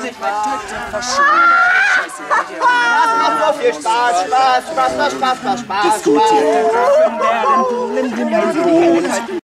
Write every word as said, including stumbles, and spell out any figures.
nicht bei Tüte verschwunden. Macht noch so viel Spaß, Spaß, Spaß, Spaß, Spaß, Spaß, Spaß. Diskutiert der Drachen, der den dunklen Himmel wohnt.